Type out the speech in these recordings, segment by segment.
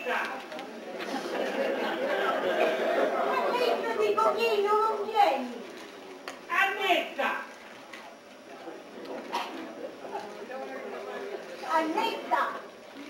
Annetta di Cochino, non vieni! Annetta! Annetta!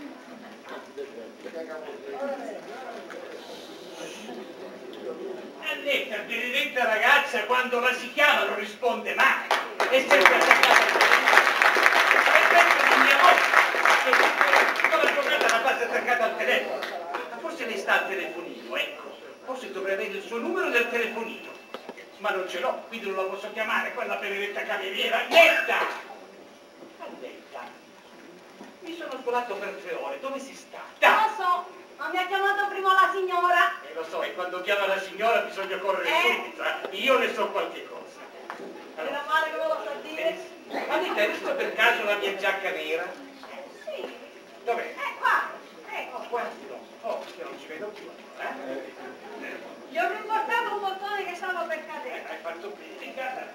Annetta, benedetta ragazza, quando la si chiama non risponde mai. È sempre attaccata. È sempre di mia moglie. Tutta la giornata la passa attaccata al telefono. Ma forse lei sta al telefonino, ecco. Forse dovrei avere il suo numero del telefonino. Ma non ce l'ho, quindi non la posso chiamare, quella benedetta cameriera. Annetta! Annetta! Mi sono svolato per 3 ore, dove si sta? Lo so, ma mi ha chiamato prima la signora. Lo so, e quando chiama la signora bisogna correre subito, Io ne so qualche cosa. Meno male che me lo sa dire. Annetta, hai visto per caso la mia giacca nera? Sì. Dov'è? Qua. Ecco. Oh, qua no. Oh, io non ci vedo più. Gli ho riportato un bottone che stava per cadere. Hai fatto bene, cara.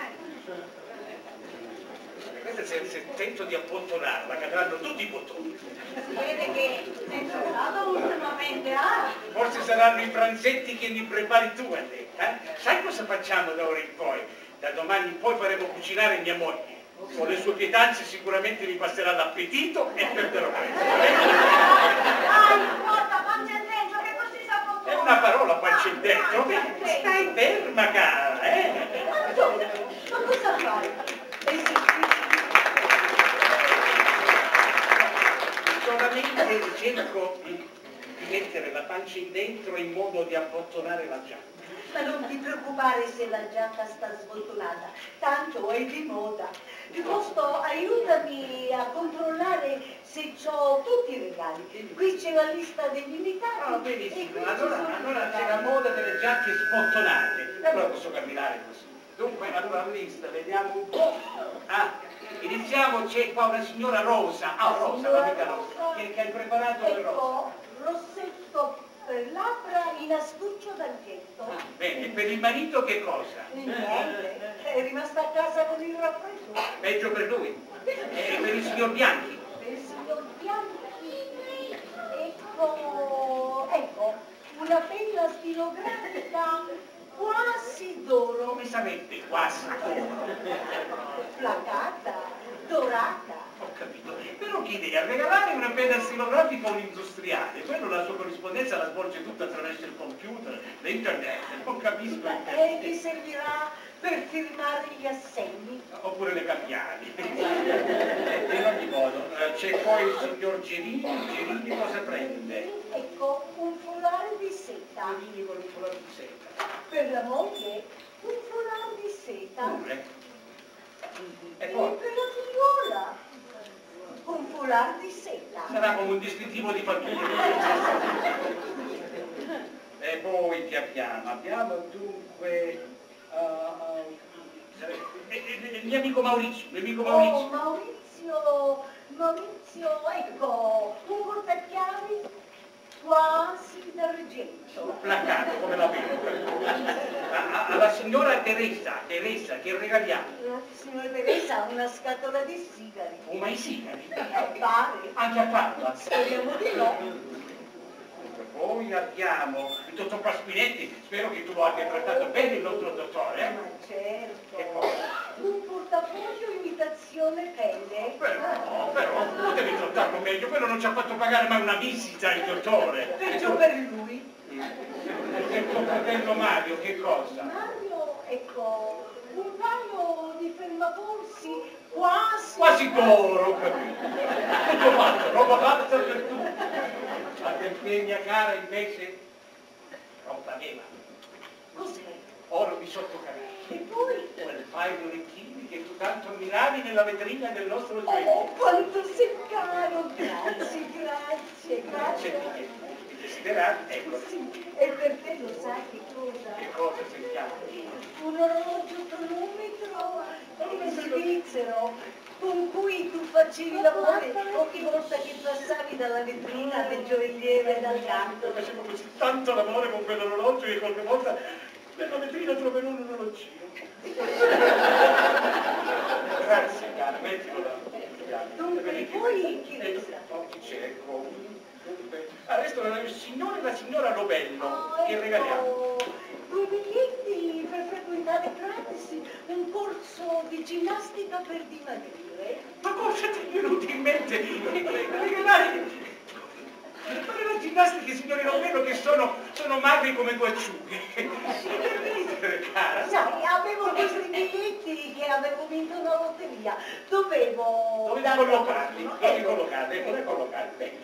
Questa se tento di abbottonarla, cadranno tutti i bottoni. Si vede che sei soldato ultimamente, Forse saranno i pranzetti che mi prepari tu, Annetta. Sai cosa facciamo da ora in poi? Da domani in poi faremo cucinare mia moglie. Con le sue pietanze sicuramente mi passerà l'appetito e perderò questo. Dai, porta, pancia dentro, che così si abbottona. È una parola, pancia in dentro. Stai ferma, cara, Ma cosa fai? Solamente cerco di mettere la pancia in dentro in modo di abbottonare la giacca. Ma non ti preoccupare se la giacca sta sbottonata, tanto è di moda. Piuttosto aiutami a controllare se ho tutti i regali. Qui c'è la lista degli invitati. Oh, benissimo, allora c'è la moda delle giacche sbottonate. E allora posso camminare così. Dunque, allora la lista, vediamo un po'. Iniziamo, c'è qua una signora Rosa. Rosa, la mica Rosa. Che hai preparato per Rosa? Ecco, rossetto per labbra in astuccio d'argento. Bene, e per il marito che cosa? Niente, è rimasta a casa con il raffreddore. Peggio per lui. E per il signor Bianchi? Per il signor Bianchi, ecco, una penna stilografica quasi d'oro. Come sapete, quasi d'oro? Placata, dorata. Ho capito. Però che idea, regalare una penna stilografica a un industriale, quello la sua corrispondenza la svolge tutta attraverso il computer, l'internet, non capisco. E che servirà per firmare gli assegni. Oppure le cambiali. In ogni modo, c'è poi il signor Gerini. Gerini cosa prende? Ecco, un foulard di seta. Gerini con un foulard di seta. Per la moglie, un foulard di seta. Pure. E E poi? per la figliuola, un foulard di seta. Sarà come un distintivo di famiglia. E poi che abbiamo? Abbiamo dunque... il mio amico Maurizio, Oh, Maurizio, ecco, un portachiavi quasi d'argento. placato come la pentola. Alla signora Teresa, che regaliamo? La signora Teresa ha una scatola di sigari. Fuma i sigari? Pare. Anche a Parma. Speriamo di no. Poi abbiamo il dottor Pasquinetti, spero che tu lo abbia trattato bene il nostro dottore. Ma certo. E poi? Un portafoglio imitazione pelle. Però, potevi trattarlo meglio, quello non ci ha fatto pagare mai una visita il dottore. Peggio per lui. E tuo fratello Mario, che cosa? Mario, ecco, un paio di fermapolsi Quasi d'oro, ho capito. Tutto fatto, roba fatta per tutti. Ma perché mia cara invece roba nera. Cos'è? Oro di sottocanale. E poi? Quel paio di orecchini che tu tanto ammiravi nella vetrina del nostro gioiello. Oh, quanto sei caro! Grazie. I desiderati, ecco. Sì, e per te lo sai che cosa? Che cosa sentiamo? Un orologio cronometro svizzero con cui tu facevi l'amore ogni volta che passavi dalla vetrina del gioielliere dal canto. Facevo così tanto l'amore con quell'orologio che qualche volta nella vetrina troverò un orologino. Grazie cara, mettilo là. Dunque, poi chi resta? C'è, ecco, Dunque, restano il signore e la signora Lobello, che regaliamo. 2 biglietti per frequentare gratis un corso di ginnastica per dimagrire. Ma cosa ti è venuto in mente? Regalare fare la ginnastica, signore Lobello, che sono magri come 2 acciughe. Cara. Sai, avevo questi biglietti che avevo vinto una lotteria. Dovevo collocarli, no? devi collocarli, come collocarli? Bene.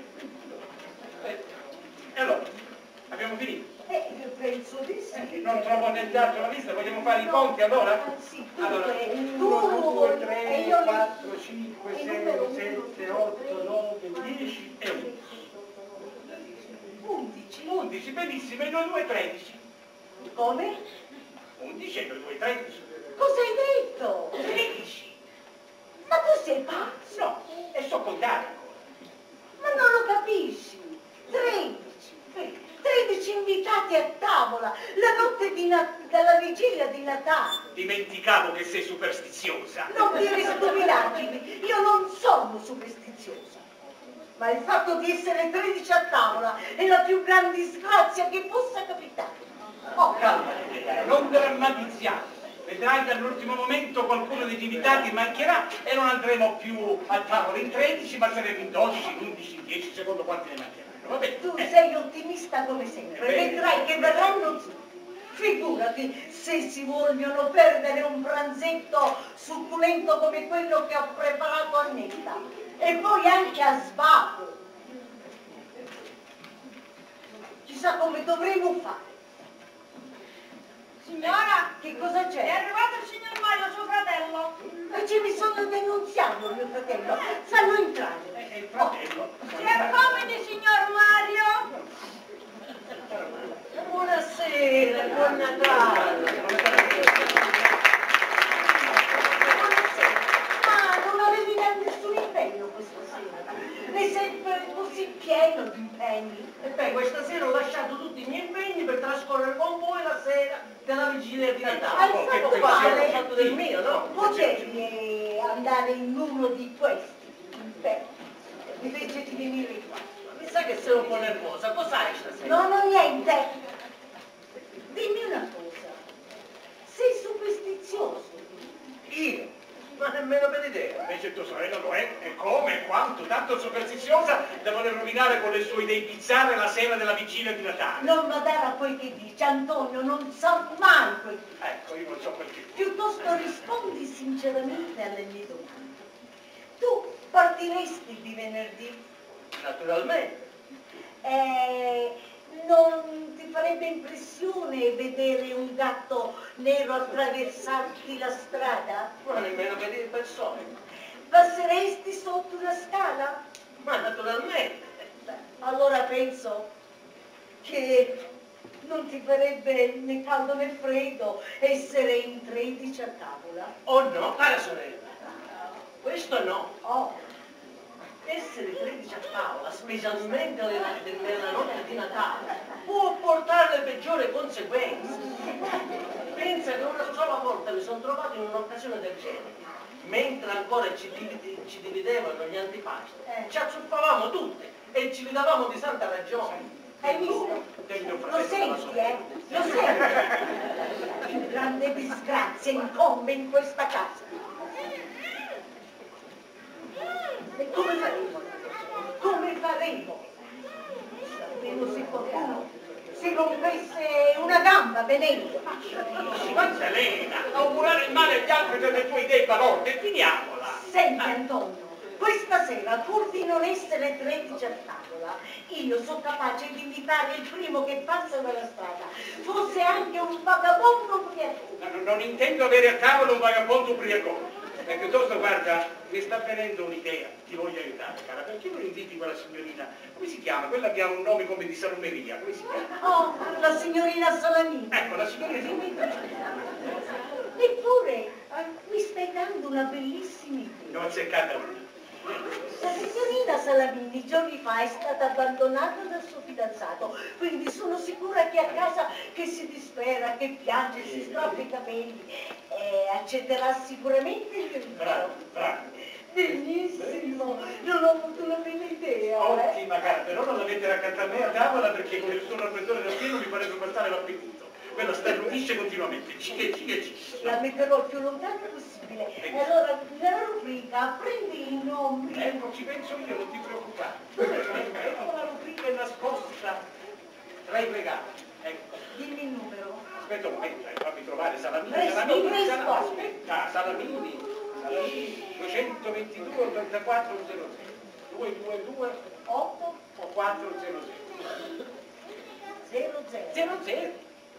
E allora, abbiamo finito? Penso di sì. Non trovo nient'altro alla vista, vogliamo fare i conti allora? Sì, Allora, tu 1, 2, 3, 4, 5, 6, 7, 8, 9, 10 e 11. 11. 11, benissimo, e noi 2, 13. Come? 11 e noi 2, 13. Cosa hai detto? 13. Ma tu sei pazzo? No, e so contare ancora. Ma non lo capisci? 13. 13 invitati a tavola, la notte della vigilia di Natale. Dimenticavo che sei superstiziosa. Non dire stupidaggini, io non sono superstiziosa. Ma il fatto di essere 13 a tavola è la più grande disgrazia che possa capitare. Oh, calmati, non drammatizziamo. Vedrai che all'ultimo momento qualcuno degli invitati mancherà e non andremo più a tavola in 13, ma saremo in 12, in 11, in 10, secondo quanti ne mancheranno. Va bene? Tu sei ottimista come sempre, vedrai che verranno tutti. Figurati se si vogliono perdere un pranzetto succulento come quello che ho preparato a Netta. E poi anche a svapo. Chissà come dovremo fare. Signora, che cosa è c'è? arrivato il signor Mario, suo fratello. E c'è bisogno di annunziarlo, mio fratello. Fallo entrare. È il fratello. Si accomodi, signor Mario. Buonasera, buon Natale. Buonasera. Ma non avevi nessun impegno questa sera. Sei sempre così pieno di impegni. E beh, questa sera ho lasciato tutti i miei impegni per trascorrere con voi la sera della vigilia di Natale. Hai che fatto pensiero, male. fatto del mio, no? Potevi andare in uno di questi. Beh, invece di venire qua. Mi sa che sei un po' nervosa, cos'hai stasera? No, no, niente. Dimmi una cosa. Sei superstizioso? Io? Ma nemmeno per idea. Invece tua sorella lo è, e come, e quanto, tanto superstiziosa da voler rovinare con le sue idee bizzarre la sera della vigilia di Natale. Non badare a quel che dice, Antonio, non sa mai quel che dice. Ecco, io non so perché. Piuttosto rispondi sinceramente alle mie domande. Tu partiresti di venerdì? Naturalmente. Non ti farebbe impressione vedere un gatto nero attraversarti la strada? Ma nemmeno per dire persone. Passeresti sotto una scala? Ma naturalmente. Allora penso che non ti farebbe né caldo né freddo essere in 13 a tavola. Oh no, cara sorella. Questo no. Oh, Essere 13 a tavola, specialmente nella notte di Natale, può portare le peggiori conseguenze. Pensa che una sola volta mi sono trovato in un'occasione del genere. Mentre ancora ci dividevano gli antipasti, ci azzuffavamo tutte e ci ridavamo di santa ragione. hai visto? Lo senti, eh? Lo senti? Che grande disgrazia incombe in questa casa. E come faremo? Come faremo? Almeno se qualcuno si rompesse una gamba venendo. Maddalena, augurare il male agli altri per le tue idee balorde, finiamola. Senti Antonio, questa sera pur di non essere 13 a tavola, io sono capace di invitare il primo che passa dalla strada, fosse anche un vagabondo ubriacone. Non intendo avere a tavola un vagabondo ubriacone. E piuttosto, guarda, mi sta venendo un'idea, ti voglio aiutare, cara, perché non inviti quella signorina, come si chiama? Quella che ha un nome come di salumeria, come si chiama? Oh, la signorina Salamini. Ecco, la signorina Salamini. Eppure mi stai dando una bellissima idea. Ne ho azzeccata una. La signorina Salamini giorni fa è stata abbandonata dal suo fidanzato, quindi sono sicura che a casa che si dispera, che piange, si strappa i capelli, accetterà sicuramente il mio invito. Bravo, bravo. Benissimo, non ho avuto una bella idea. Ottima cara, però non la mettere accanto a me a tavola perché con il suo raffreddore da pieno mi farebbe passare l'appetito. Quella starnutisce continuamente, ci. La metterò il più lontano possibile. E allora, nella rubrica, prendi i nomi. Ci penso io, non ti preoccupare. Ecco, la rubrica è nascosta tra i regali. Ecco. Dimmi il numero. Aspetta un momento, fammi trovare Salamini. Aspetta. Salamini, 222 84 00 222 8 o 400 00.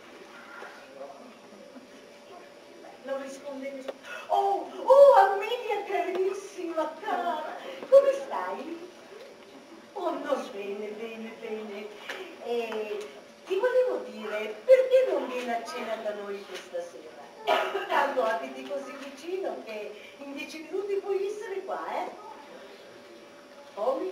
Non risponde nessuno. Oh, Amelia carissima, cara, come stai? Oh, no, bene. Ti volevo dire, perché non vieni a cena da noi questa sera? Tanto abiti così vicino che in 10 minuti puoi essere qua, eh? Come?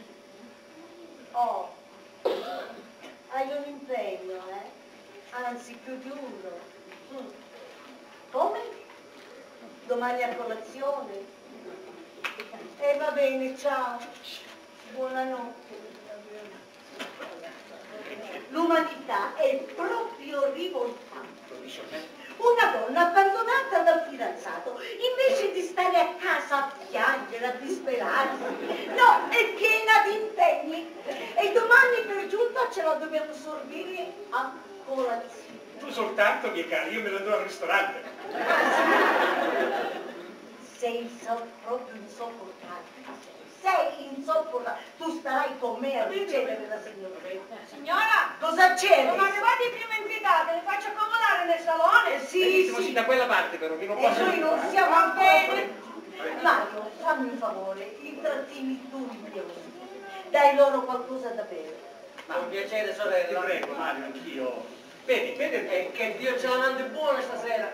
Oh, hai un impegno, eh? Anzi, più di uno. Come? Domani a colazione? Va bene, ciao. Buonanotte. L'umanità è proprio rivoltante. Una donna abbandonata dal fidanzato, invece di stare a casa a piangere, a disperarsi, no, è piena di impegni. E domani per giunta ce la dobbiamo sorbire a colazione. Tu soltanto, miei cari, io me la do al ristorante. Sei proprio insopportabile. Sei insopportabile. Tu starai con me a ricevere la signorina. Signora, Cosa c'è? sono arrivati i primi invitati, li faccio accomodare nel salone. Sì. Da quella parte però, che non E posso... noi non siamo ancora. Mario, fammi un favore, intrattini tu i biondi. Dai loro qualcosa da bere. Ma un piacere, Ti sorella. prego, Mario, anch'io. Vedi, Che Dio ce la mandi buona stasera.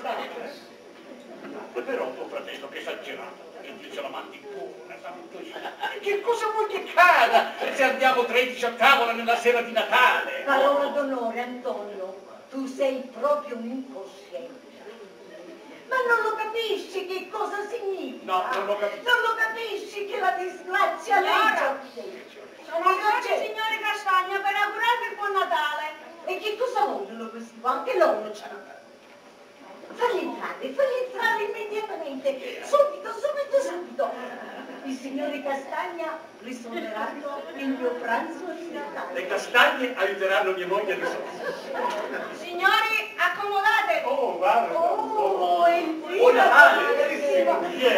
Però tuo fratello che esagerato, che Dio ce la mandi buona, santo Dio. Che cosa vuoi che cada se andiamo 13 a tavola nella sera di Natale? Parola d'onore, Antonio, tu sei proprio un incosciente. Ma non lo capisci che cosa significa? No, non lo capisco. Non lo capisci che la disgrazia leggia. Sono arrivati i signori Castagna per augurarvi il buon Natale. E che cosa vogliono questi qua? Anche loro c'hanno. Falli entrare immediatamente, subito. I signori Castagna risolveranno il mio pranzo di Natale. Le castagne aiuteranno mia moglie a risolvere. Signori, accomodatevi. Oh, guarda. Oh, il Buon Natale, carissimo.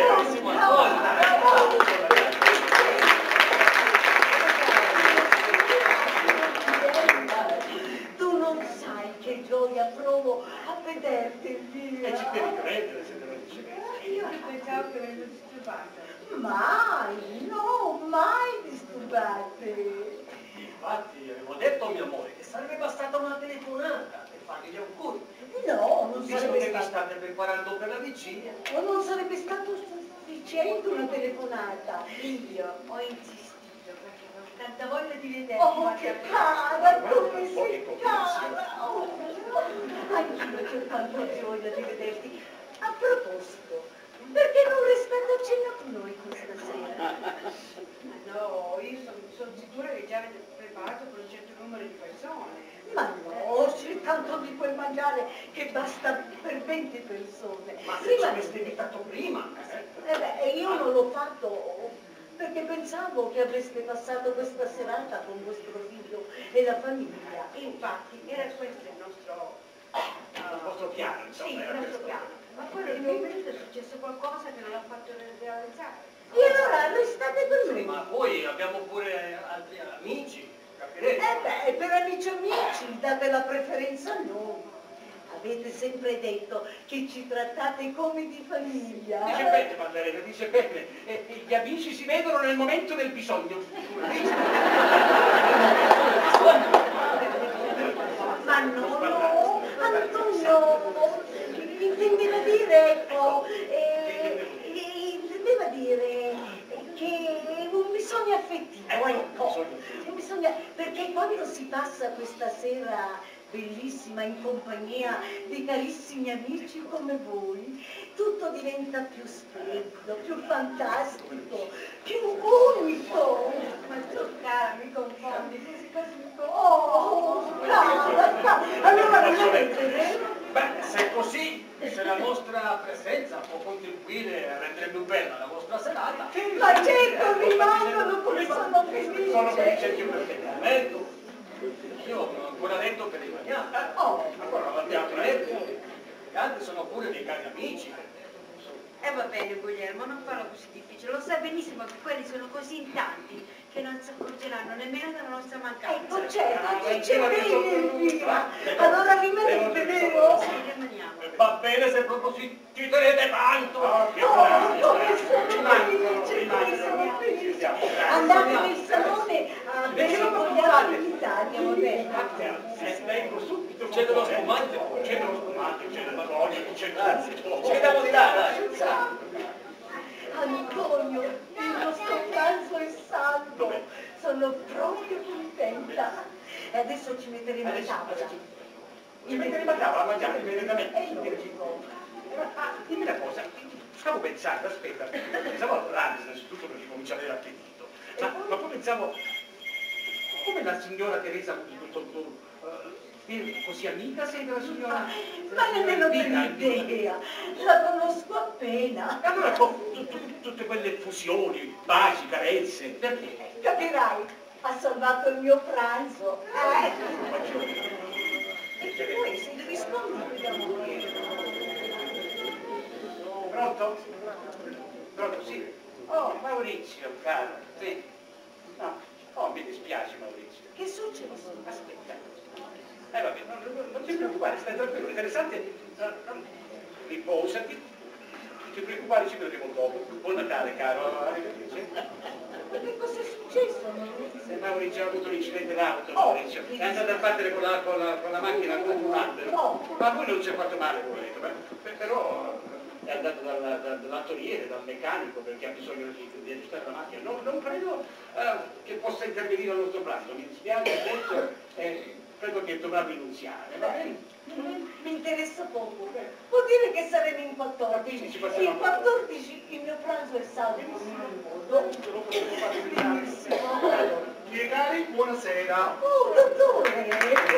Tu non sai che gioia provo a vederti via. E ci devi credere se te lo dice. Io pensavo che ve lo disturbate. Mai disturbate. Infatti, avevo detto a mio amore che sarebbe bastata una telefonata per fargli gli auguri. No, non Visto sarebbe che vi stato. state preparando per la vigilia. O non sarebbe stato sufficiente una telefonata. Io ho insistito perché avevo tanta voglia di vederti. Oh, che cara, come sei cara. Oh, anch'io c'ho tanta voglia di vederti. A proposito, perché non restate a cena con noi questa sera? No, io sono sicura che già avete preparato per un certo numero di persone. Ma no, c'è tanto di quel mangiare che basta per 20 persone. Ma se Sì, ci ma- aveste invitato prima. io non l'ho fatto perché pensavo che avreste passato questa serata con vostro figlio e la famiglia. Infatti, era questo il nostro... Il vostro piano, insomma. Sì, il era nostro questo. piano. Ma poi nel momento è successo qualcosa che non l'ha fatto realizzare. E allora restate con Sì, noi. ma poi abbiamo pure altri amici, capirete? Per amici date la preferenza a noi. Avete sempre detto che ci trattate come di famiglia. Dice bene, Maddalena, dice bene. Gli amici si vedono nel momento del bisogno. Ma no, Antonio, intendeva dire, intendeva dire che è un bisogno affettivo, ecco. Perché quando si passa questa sera bellissima in compagnia di carissimi amici come voi, tutto diventa più splendido, più fantastico, più unico. Ma tu, cara, mi confondi, così quasi mi confondi. Oh, brava! Allora rimanete, vero? Beh, se è così, se la vostra presenza può contribuire a rendere più bella la vostra serata, Ma certo, rimangono come sono felice. sono felice anche io perfettamente. Io non ho ancora detto che rimaniamo. Oh, Ancora non abbiamo detto. Gli altri sono pure dei cari amici. Va bene, Guglielmo, non farlo così difficile. Lo sai benissimo che quelli sono così in tanti che non si accorgeranno nemmeno della nostra mancanza. ecco, certo, dice bene Elvira. Allora rimanete, vero? Sì, rimaniamo. Va bene se proprio ci tenete tanto. Oh, come sono felice, come sono felice. Andate nel salone a bere con gli altri in Italia, va bene? Vengo subito. C'è dello spumante, c'è dello spumante, c'è della voglia, c'è Ci vediamo di là, dai. Antonio, il nostro pranzo è salvo. Sono proprio contenta. E adesso ci metteremo a tavola. Ci metteremo a tavola a mangiare immediatamente. È logico. Dimmi una cosa, stavo pensando, aspetta, pensavo a Rams innanzitutto perché comincia ad avere appetito, ma poi pensavo, come la signora Teresa così amica sei della signora? Ma nemmeno per un'idea, la conosco appena. E allora tutte quelle fusioni, baci, carezze, perché? Capirai, ha salvato il mio pranzo. E che vuoi, se devi rispondere d'amore? Pronto? Pronto, sì? Oh, Maurizio, caro, sì. No, oh, mi dispiace, Maurizio. Che è successo? Aspetta. Vabbè, non ti preoccupare, stai tranquillo, interessante. Riposati. Non ti preoccupare, ci vedremo dopo. Buon Natale, caro. Arrivederci. Ma che cosa è successo, Maurizio? Maurizio ha avuto un incidente d'auto, Maurizio. È andato a battere con la macchina contro un albero. Ma lui non si è fatto male, poveretto. Però è andato dall'attoriere, dal meccanico, perché ha bisogno di aggiustare la macchina. Non credo che possa intervenire al nostro pranzo. Mi dispiace, adesso credo che dovrà rinunziare, va bene? Mi interessa poco. Vuol dire che saremo in 14. Quindi ci passiamo In 14 il mio pranzo è salvo in un modo. Benissimo. Miei cari, buonasera. Oh, dottore!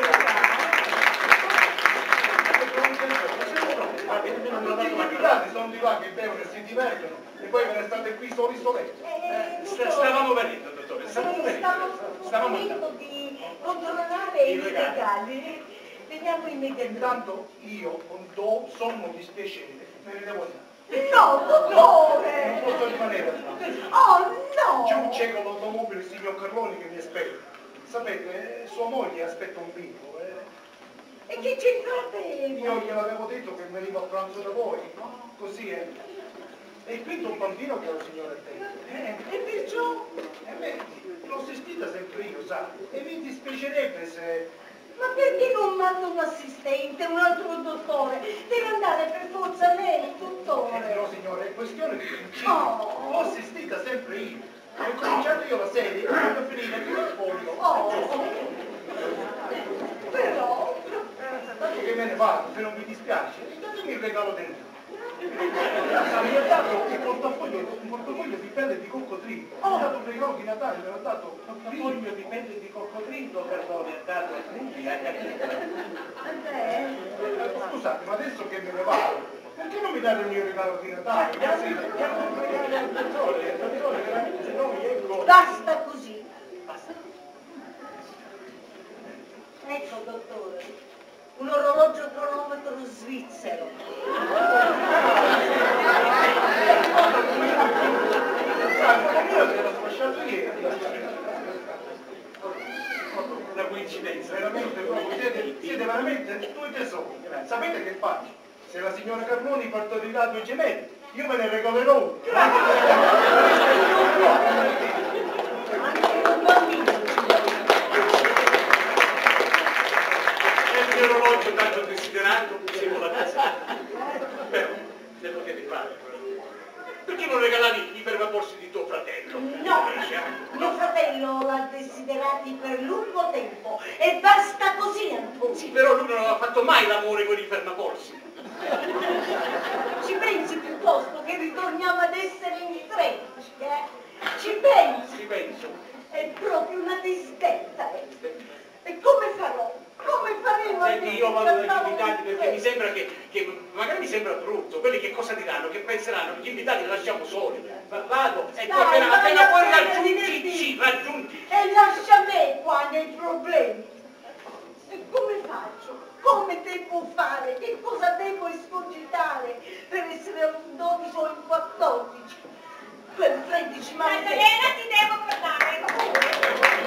Tutti i invitati sono di là che bevono e si divertono e poi ve ne state qui soli soletti. Stavamo venendo, dottore, stavamo venendo. Stavamo finendo di controllare i regali. Veniamo immediatamente. Intanto io con sommo dispiacere me ne devo andare. No, dottore! Non posso rimanere. Oh, no! Giù c'è con l'automobile il signor Carloni che mi aspetta. Sapete, sua moglie aspetta un bimbo. E che c'entrate? Io gliel'avevo detto che venivo a pranzo da voi, così è. E il quinto un bambino che la signora attende. E perciò? E me l'ho assistita sempre io, sa? E mi dispiacerebbe se... Ma perché non manda un assistente, un altro dottore? Deve andare per forza lei, dottore. No signore, è questione di principio. Oh. L'ho assistita sempre io. Ho cominciato io la serie e voglio finire fino in fondo. Oh. Però... Dato che me ne vado, se non vi dispiace, datemi il regalo del mi ha dato un portafoglio di pelle di coccodrillo. Mi ha dato un regalo di Natale, me l'ha dato un Foglio di pelle di coccodrillo, perdone, è dato a tutti, hai capito? Scusate, ma adesso che me ne vado, perché non mi date il mio regalo di Natale? Diamo un regalo al dottore, veramente, noi ecco. Basta così. Ecco, dottore, un orologio cronometro svizzero. L'ho sfasciato ieri. La coincidenza, Veramente, proprio, siete veramente due tesori. Sapete che faccio? Se la signora Carmoni partorirà due gemelli, io me ne regalerò uno. Anche un bambino. è il mio orologio tanto desiderato, siamo la casa. Però, ne potevi fare. Perché non regalavi i fermaborsi di tuo fratello? No, mio fratello io l'ha desiderati per lungo tempo e basta così, Antonio. Sì, però lui non aveva fatto mai l'amore con i fermacorsi. Ci pensi piuttosto che ritorniamo ad essere in 13, Ci pensi? Ci penso. È proprio una disdetta, E come farò? Come faremo a Senti, io vado dagli diventare invitati perché mi in sembra che magari mi sembra brutto. Quelli che cosa diranno? Che penseranno? Gli invitati li lasciamo soli. Vado e tu Dai, appena vai, poi vai, raggiungi, vai, sì, raggiungi. E lascia me qua nei problemi. E come faccio? Come devo fare? Che cosa devo escogitare per essere un 12 o un 14? Quel 13 ma... Serena, ti devo parlare.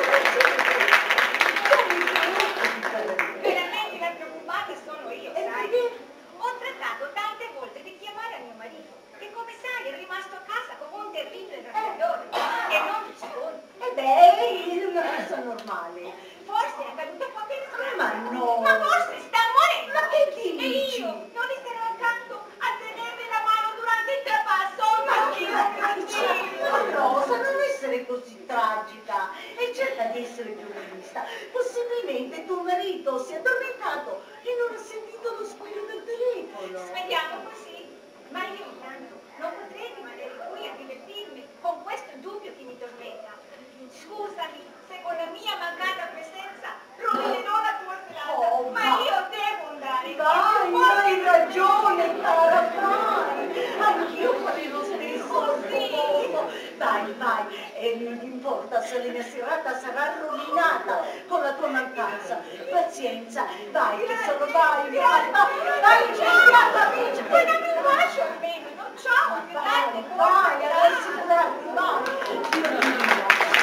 Veramente la preoccupata sono io, E sai? perché? Ho trattato tante volte di chiamare a mio marito, che come sai è rimasto a casa come un terribile raffreddore e non risponde. E beh, è una cosa normale. Forse è accaduto qualche disgrazia. Ma no. Ma forse sta morendo. Ma che dici? E io non gli sarò accanto a tenermi la mano durante il trapasso. Ma che Ma Rosa, non essere così tragica e cerca di essere più realista. Possibilmente tuo marito si è addormentato e non ha sentito lo squillo del telefono. Speriamo così. Ma io intanto non potrei rimanere qui a divertirmi con questo dubbio che mi tormenta. Scusami se con la mia mancata presenza rovinerò la tua serata, Oh, ma io devo andare. Vai, hai ragione, cara, vai. Anch'io farei lo stesso. Vai, vai. E non ti importa se la mia serata sarà rovinata con la tua mancanza. Pazienza, vai, tesoro, vai, vai, vai, incendiata, amici. Ma non mi lascio almeno, non c'ho più tante Vai, cose. ad assicurarti, vai.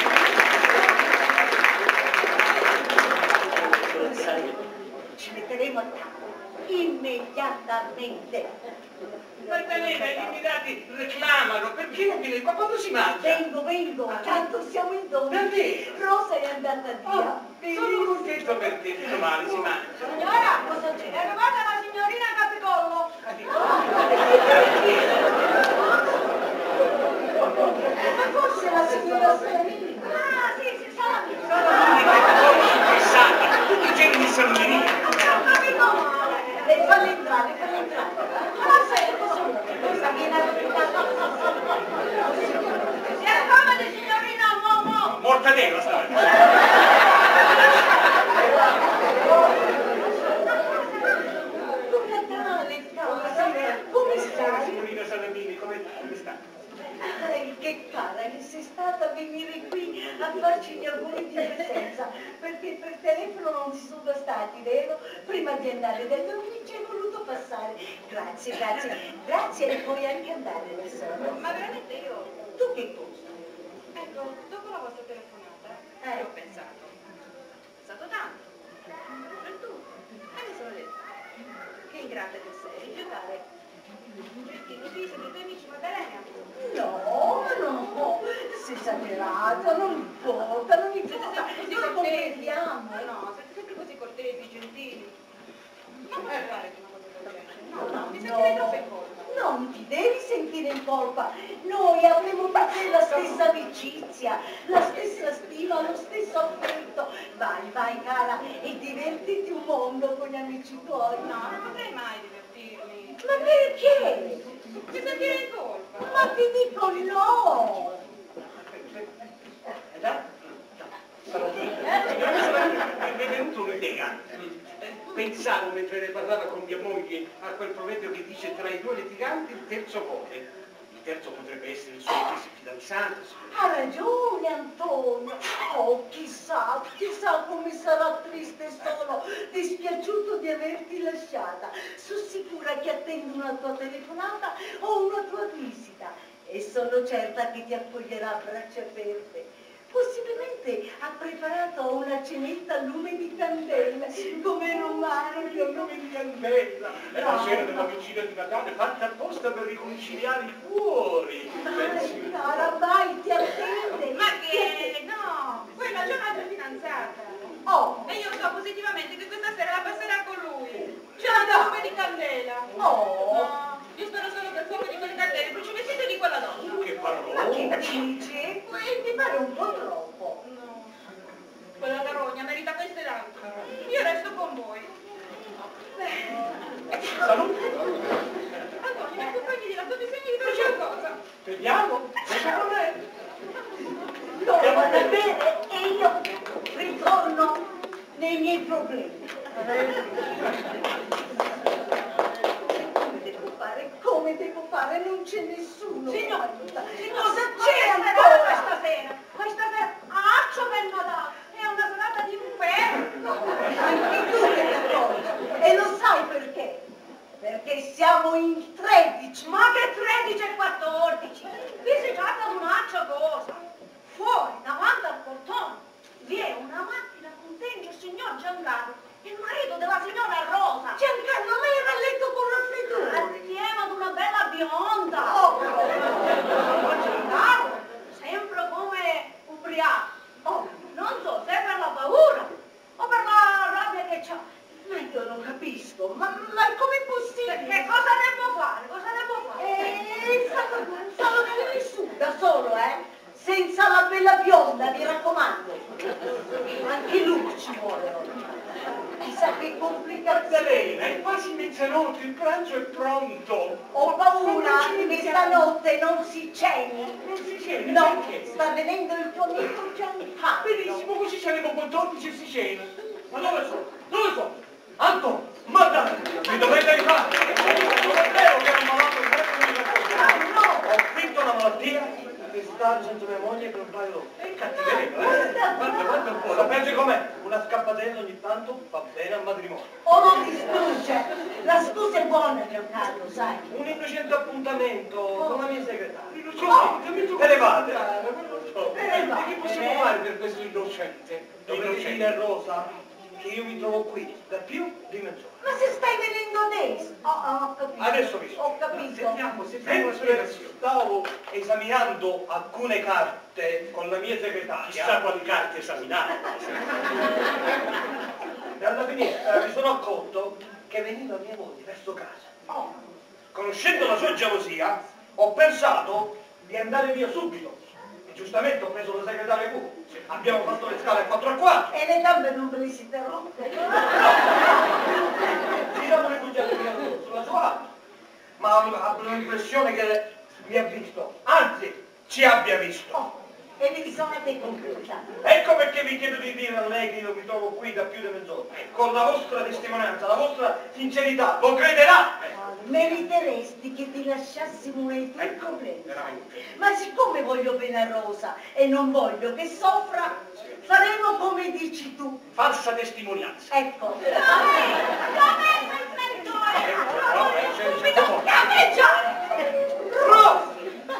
Ci metteremo a capo immediatamente. Margareta, gli invitati reclamano, perché non viene qua quando si mangia? Vengo, tanto siamo in dono. Davvero? Rosa è andata via. Sono contento per te, tutto male, si mangia. Signora, cosa c'è? È arrivata la signorina Capicollo. Ma forse la signora Salini. Ah, sì, Salami. Tutti i generi di Salvini. Falli entrare. Ma sai cosa vuoi? Cosa viene a Si accomodi, signorina, uomo. Mortadella stamattina. Come stai? Signorina Salamini, come sta? Che cara che sei stata a venire qui a farci gli auguri di presenza, perché per telefono non ci sono bastati, vero? Prima di andare da noi ci è voluto passare. Grazie e puoi anche andare tesoro. Ma veramente io? Tu che cosa? Ecco, dopo la vostra telefonata, ho pensato tanto, soprattutto, e mi sono detta, che ingrata che sei, giocare. Mi fissa dei tuoi amici Maddalena. No, sei esagerata, non importa, non Siete comprendiamo. No, siete sempre così cortesi, gentili. Non potete fare una cosa del genere. No, mi sentirei troppo in colpa. Non ti devi sentire in colpa. Noi avremo per te la stessa amicizia, la stessa stima, lo stesso affetto. Vai, cara, e divertiti un mondo con gli amici tuoi. No, non potrei mai divertirmi. Ma perché? Mi sentirei in colpa. Ma ti dico no! Mi è venuta un'idea. Pensavo mentre ne parlava con mia moglie a quel proverbio che dice tra i due litiganti il terzo code. Il terzo potrebbe essere il suo stesso fidanzato. Ha ragione Antonio. Oh, chissà come sarà triste solo, dispiaciuto di averti lasciata. Sono sicura che attende una tua telefonata o una tua visita e sono certa che ti accoglierà a braccia aperte. Possibilmente ha preparato una cenetta a lume di candela, come romano che ha un lume di candela. È la sera della vigilia di Natale fatta apposta per riconciliare i cuori. Vai, cara, vai, ti attende. Ma che? No, quella già è una fidanzata. Oh, E io so positivamente che questa sera la passerà con lui. C'è una lume di candela. oh. No, io spero solo che il fuoco di quelle candele bruci i vestiti di quella donna. Che Ma parole! che dici? Mi pare un po' troppo. Io resto con voi. Salute. Antonio, mi accompagni di là, tu disegni di fare qualcosa. Vediamo. Venga con me. Loro vanno a bere e io ritorno nei miei problemi. Come devo fare? Non c'è nessuno. Signor, Cosa cosa c'è ancora ancora? questa sera? Questa sera, accio per Natale, è una serata d'inferno. Anche tu sei d'accordo. E lo sai perché? Perché siamo in 13. Ma che 13 e 14? Qui si tratta di un'altra cosa. Fuori, davanti al portone, vi è una macchina con dentro il signor Giancarlo, il marito della signora Rosa. Giancarlo, lei era a letto con raffreddore. Assieme ad una bella bionda. Oh, Giancarlo, sempre come ubriaco. oh, Non so se per la paura o per la rabbia che c'ha. ma io non capisco. Ma com'è possibile? Che cosa devo fare? Cosa devo fare? Stavo su da solo, senza la bella bionda, mi raccomando. Anche lui ci vuole oggi. Chissà che complicazione. Maddalena, è quasi mezzanotte, il pranzo è pronto. Ho paura che stanotte non si ceni. Non si cena, No, perché? sta venendo il tuo amico Giancarlo. Benissimo, così saremo contorti e si cena. Ma dove sono? Dove sono? Anton, Maddalena, mi dovete aiutare. Non è vero che è un malato di No! Ho finto una malattia che sta senza mia moglie per un paio d'ore. È cattiveria, Guarda un po'. Sapete com'è? Una scappatella ogni tanto va bene al matrimonio. O non distrugge. La scusa è buona, Giancarlo, sai. Un innocente appuntamento con la mia segretaria. Così, te ne vate. E che possiamo fare per questo innocente? Dovete dire a Rosa che io mi trovo qui da più di mezz'ora. Ma se stai venendo adesso? Ho capito. Adesso vi Ho capito. Mentre stavo esaminando alcune carte con la mia segretaria. Chissà quali carte esaminare. E alla finestra mi sono accorto che veniva mia moglie verso casa. Oh, Conoscendo la sua gelosia, ho pensato di andare via subito. E giustamente ho preso la segretaria pure. Abbiamo fatto le scale a 4/4. e le gambe non ve le siete rotte? Ci siamo rifugiati via sulla sua auto. Ma ho l'impressione che mi ha visto. Anzi, ci abbia visto. Oh, e vi risolvete conclusa. Ecco perché vi chiedo di dire a lei che io mi trovo qui da più di mezz'ora. Con la vostra testimonianza, la vostra sincerità, lo crederà! Meriteresti che ti lasciassimo nei tuoi Ecco, problemi. veramente. Ma siccome voglio bene a Rosa e non voglio che soffra, faremo come dici tu. Falsa testimonianza. Ecco. Dov'è il traditore? Subito Campeggiare! Rosa!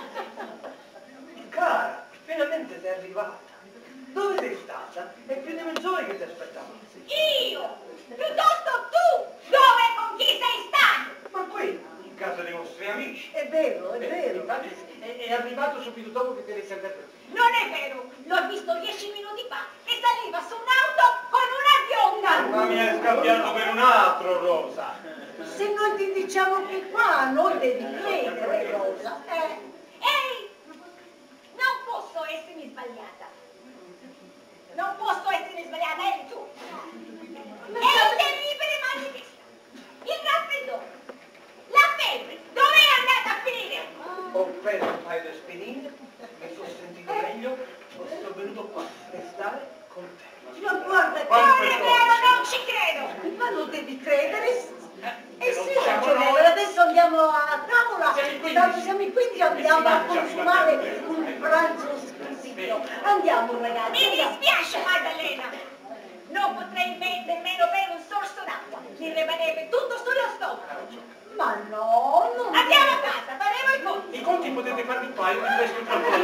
Cara, finalmente sei arrivata. Dove sei stata? È più di mezz'ora che ti aspettavo. Io! Piuttosto tu! Dove e con chi sei stato? Ma qui, in casa dei nostri amici. È vero, è vero. Infatti è arrivato subito dopo che te ne sei andato. Non è vero! L'ho visto 10 minuti fa che saliva su un'auto con una bionda! Ma mi hai scambiato per un altro, Rosa. Se noi ti diciamo che qua noi devi credere, Rosa. Ehi! Non posso essermi sbagliata! Non posso essermi sbagliata, eri tu! E il terribile mal di testa! Il raffreddore! La febbre! Dove è andata a finire? Ho preso un paio di aspirine, mi sono sentito meglio, sono venuto qua per stare con te. Ma guarda, Quanto Non è è vero, non ci credo! ma lo devi credere. non Sì, siamo ragionevole, noi. adesso andiamo a tavola, Siamo in 15. siamo in 15, andiamo a consumare un pranzo squisito. Andiamo Mi ragazzi, andiamo. dispiace, Maddalena! Non potrei nemmeno bere un sorso d'acqua, mi rimarrebbe tutto sullo stomaco. Ma no, non... Andiamo a casa, faremo i conti. I conti potete farli qua, io mi resto troppo.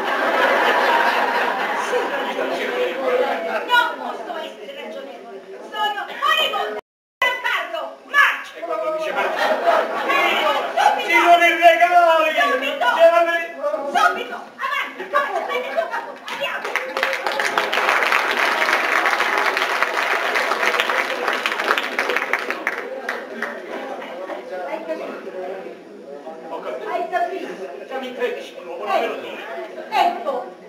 Non posso essere ragionevole, sono moribondo. Giancarlo, marcia! E quando dice Marco, Subito! ci sono i regali! Subito! Subito! Avanti, forza, prendi il tuo capo, andiamo! Hai capito? Ho capito. Hai capito? Siamo in 13 di nuovo, non me lo dire. Ecco,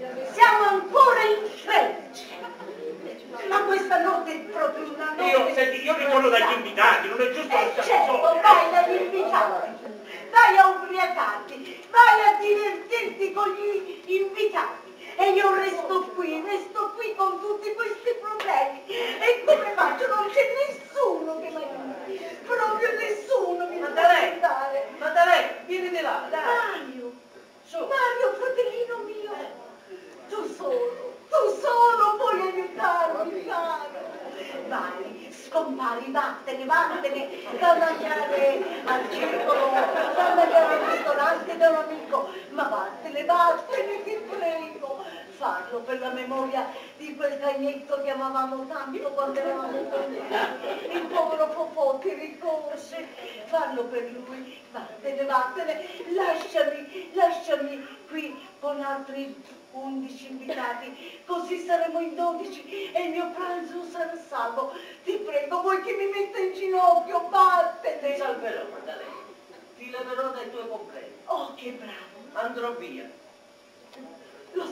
Dai, vattene, vattene, va a mangiare al circolo, va a mangiare al ristorante da un amico, ma vattene, vattene, ti prego. Farlo per la memoria di quel cagnetto che amavamo tanto quando eravamo bambini. Il povero Popò ti ricorse. Farlo per lui. Vattene, vattene. Lasciami qui con altri 11 invitati, così saremo in 12 e il mio pranzo sarà salvo. Ti prego, vuoi che mi metta in ginocchio? Vattene. Ti salverò, Maddalena. Ti leverò dai tuoi problemi. Oh, che bravo. Andrò via. Lo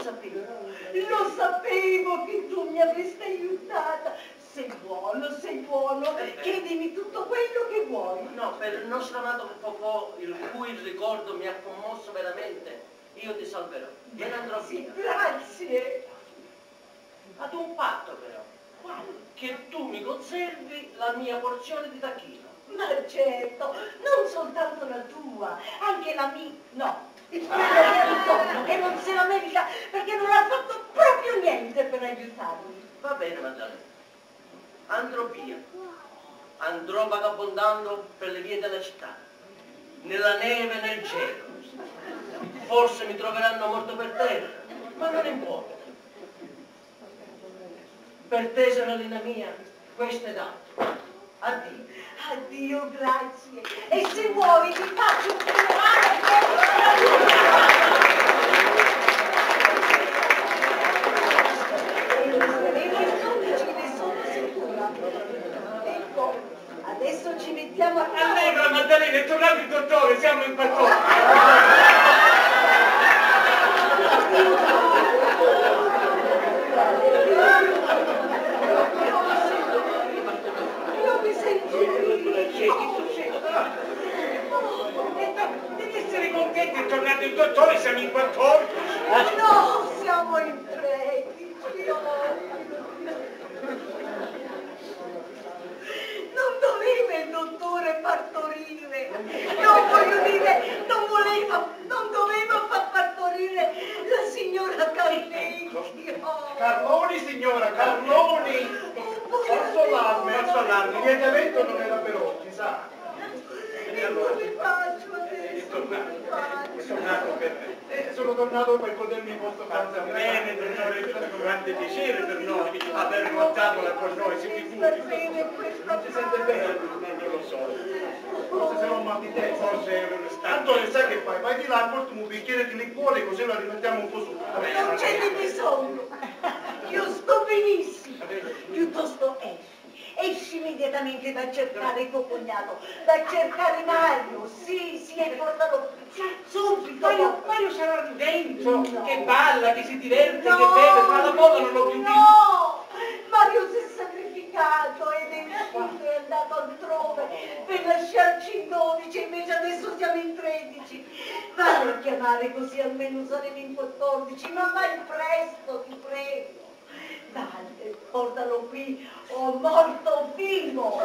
sapevo che tu mi avresti aiutata. Sei buono, chiedimi tutto quello che vuoi. No, per il nostro amato Popò, il cui ricordo mi ha commosso veramente, io ti salverò. Me ne andrò via. Grazie. Ad un patto però. Quale? Che tu mi conservi la mia porzione di tacchino. Ma certo, non soltanto la tua, anche la mia. No. Quello di Antonio, che non se la merita perché non ha fatto proprio niente per aiutarmi. Va bene, Maddalena. Andrò via. Andrò vagabondando per le vie della città, nella neve e nel cielo. Forse mi troveranno morto per terra, ma non importa. Per te, sorellina mia, questo è dato. Addio. Addio, grazie. E se vuoi ti faccio un funerale. Ne sono sicura. Ecco, adesso ci mettiamo a tavola. Allegra, Maddalena, è tornato il dottore, siamo in balcone. Io mi sento Devi essere contenti, è tornato il dottore, siamo in 14. no, siamo in 13. Non doveva il dottore partorire. Non voglio dire, non doveva far partorire la signora Carlini. Carloni, signora, Carloni! Posso allarmi, lietamento non era per oggi, sa? E come faccio adesso? Sono tornato per godermi il vostro pranzo. Bene, dottore, è stato un grande piacere per noi averlo a tavola con noi, si figuri. Non si sente bene? Non lo so. Forse sarà un mal di testa. Forse è uno stato. Antonio, sai che fai? Vai di là, portami un bicchiere di liquore così la rimettiamo un po' su. Non c'è di bisogno. Io sto benissimo. Piuttosto esci immediatamente da cercare tuo cognato, da cercare Mario. Sì, e portalo subito. Mario sarà dentro, No. che balla, che si diverte, No, che beve, fa la moda, non l'ho più visto. no! Mario si è sacrificato ed è uscito, è andato altrove per lasciarci in 12, invece adesso siamo in 13. Vallo a chiamare così almeno saremo in 14, ma vai presto, ti prego. Dai, portalo qui, o morto vivo.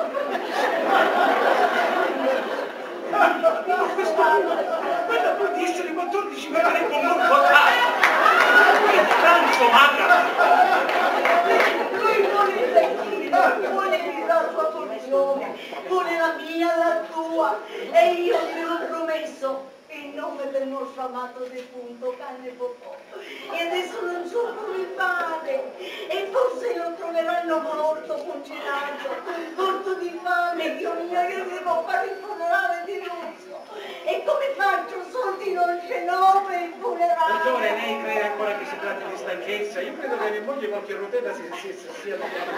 Quella pur di essere 14 metterebbe un molto tardi. È tanto magra. Lui vuole il vecchino, vuole la sua porzione, vuole la mia, la tua, e io gliel'ho promesso in nome del nostro amato defunto cane Popò. E adesso non so come fare, e forse lo troveranno morto, fucilato, morto di fame. Dio mio, io devo fare il funerale di lusso. E come faccio? Soldi non ce l'ho per il funerale. Dottore, lei crede ancora che si tratti di stanchezza? Io credo che mia moglie qualche rotella sia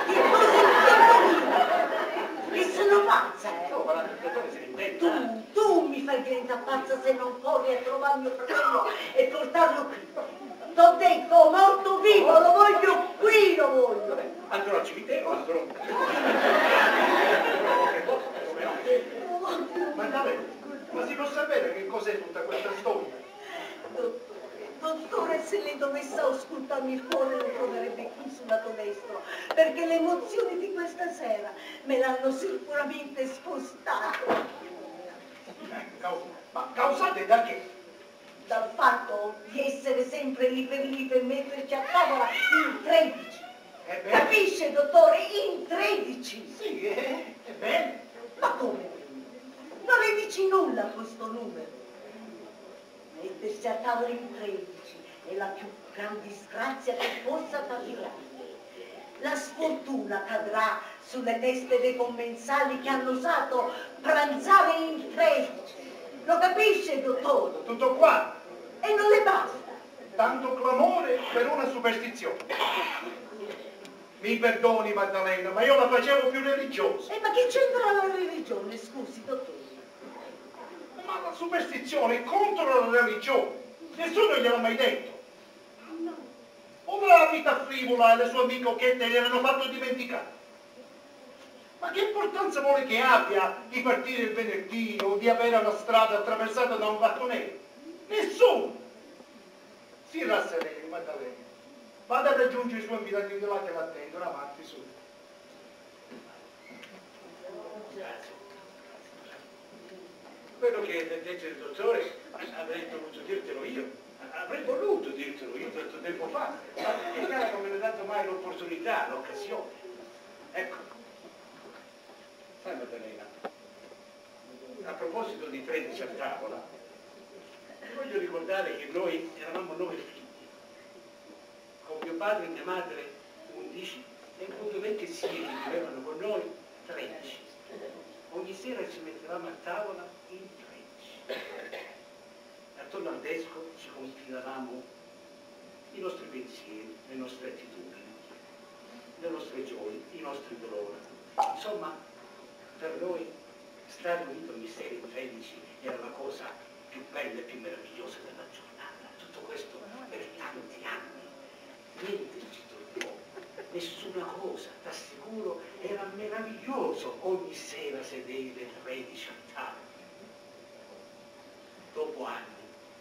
Che sono pazza, No, ma il dottore se ne intende. Tu mi fai diventa pazza se non corri a trovare mio fratello e portarlo qui. T'ho detto, morto vivo, lo voglio qui, lo voglio. Andrò al cimitero, andrò. Ma davvero? Ma si può sapere che cos'è tutta questa storia? Dottore, se lei dovesse auscultarmi il cuore lo troverebbe qui sul lato destro, perché le emozioni di questa sera me l'hanno sicuramente spostato. Ma causate da che? Dal fatto di essere sempre lì per metterci a tavola in 13. bene. Capisce, dottore? In 13. Sì, è bene. Ma come? Non le dici nulla a questo numero? Mettersi a tavola in 13 è la più gran disgrazia che possa capitare. La sfortuna cadrà sulle teste dei commensali che hanno osato pranzare in 13. Lo capisce, dottore? Tutto qua. E non le basta. Tanto clamore per una superstizione. Mi perdoni, Maddalena, ma io la facevo più religiosa. Ma che c'entra la religione, scusi, dottore? Ma la superstizione è contro la religione. Nessuno gliel'ha mai detto. Ora la vita frivola e le sue amiche occhiette gliel'hanno fatto dimenticare. Ma che importanza vuole che abbia di partire il venerdì o di avere la strada attraversata da un gatto nero? Nessuno! Si rassereni, Maddalena. Vada a raggiungere i suoi invitati di là che l'attendono, avanti su. Quello che dice il dottore avrei dovuto dirtelo io, avrei voluto dirtelo io tanto tempo fa, ma il cara non me ne ha dato mai l'opportunità, l'occasione. Ecco, sai Maddalena, a proposito di 13 a tavola, voglio ricordare che noi eravamo 9 figli, con mio padre e mia madre 11 e con due vecchie zie che vivevano con noi 13. Ogni sera ci mettevamo a tavola in 13. Attorno al desco ci confilavamo i nostri pensieri, le nostre attitudini, le nostre gioie, i nostri dolori. Insomma, per noi stare uniti ogni sera in 13 era la cosa più bella e più meravigliosa della giornata. Tutto questo per tanti anni. Niente ci togliò, nessuna cosa, t'assicuro, era meraviglioso ogni sera sedere 13 a tavola. Dopo anni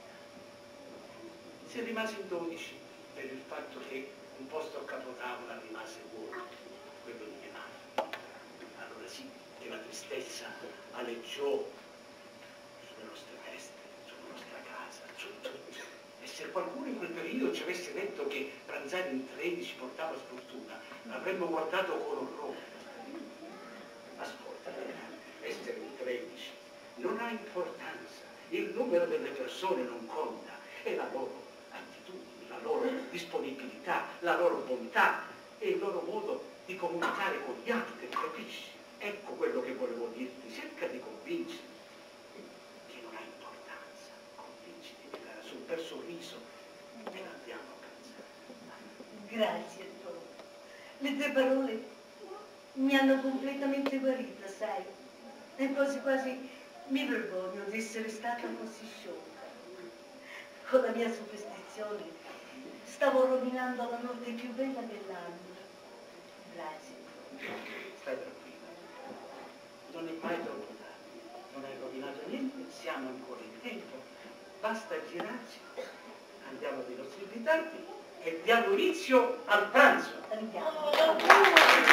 si rimase in 12 per il fatto che un posto a capotavola rimase vuoto, quello di mia madre. Allora sì che la tristezza aleggiò sulle nostre teste, sulla nostra casa, su tutto. E se qualcuno in quel periodo ci avesse detto che pranzare in 13 portava sfortuna, avremmo guardato con orrore. Ascolta, essere in 13 non ha importanza, il numero delle persone non conta, è la loro attitudine, la loro disponibilità, la loro bontà e il loro modo di comunicare con gli altri, capisci? Ecco quello che volevo dirti, cerca di convincerti che non ha importanza, convinciti di dare sul bel sorriso e andiamo a pranzare. Grazie, dottore. Le tue parole mi hanno completamente guarita, sai? E quasi quasi mi vergogno di essere stata così sciocca. Con la mia superstizione stavo rovinando la notte più bella dell'anno. Grazie. Stai tranquilla, non è mai troppo tardi, non hai rovinato niente, siamo ancora in tempo, basta girarci, andiamo dai nostri invitati e diamo inizio al pranzo. Andiamo.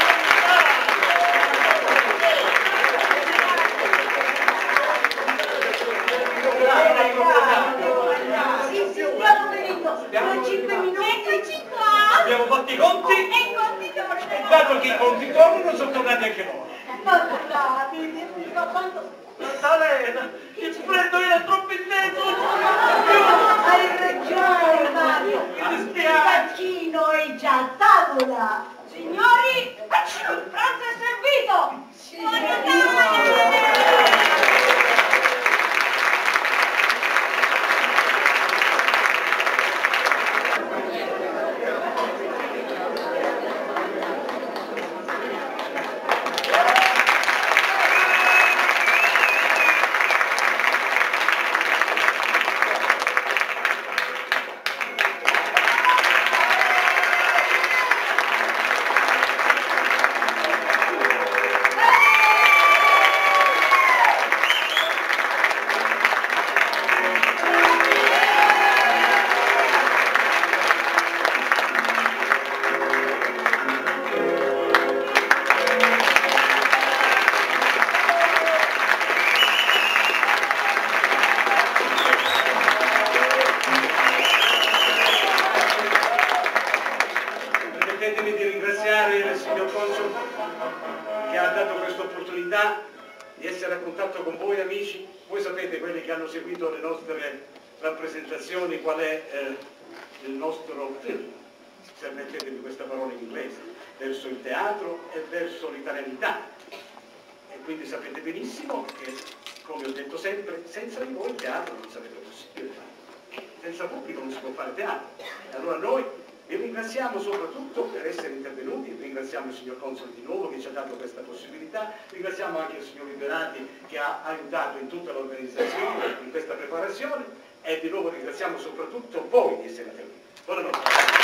Sì, sì, stiamo venendo. Tra 5 minuti. Eccoci qua! Abbiamo fatto i conti E i conti tornano! e dato che i conti tornano sono tornati anche loro. Ma guardate, mi fa tanto... Maddalena, il freddo era troppo intenso! Hai ragione, Mario. Mi Il dispiace! bacchino è già a tavola. Signori, il pranzo è servito! Buona tavola! Permettetemi di ringraziare ringraziare il signor Console che ha dato questa opportunità di essere a contatto con voi amici. Voi sapete, quelli che hanno seguito le nostre rappresentazioni, qual è il nostro film, se permettetemi questa parola in inglese, verso il teatro e verso l'italianità. E quindi sapete benissimo che, come ho detto sempre, senza di voi il teatro non sarebbe possibile fare. Senza pubblico non si può fare teatro. E allora noi vi ringraziamo soprattutto per essere intervenuti, ringraziamo il signor Console di nuovo che ci ha dato questa possibilità, ringraziamo anche il signor Liberati che ha aiutato in tutta l'organizzazione, in questa preparazione, e di nuovo ringraziamo soprattutto voi di essere venuti. Buonanotte.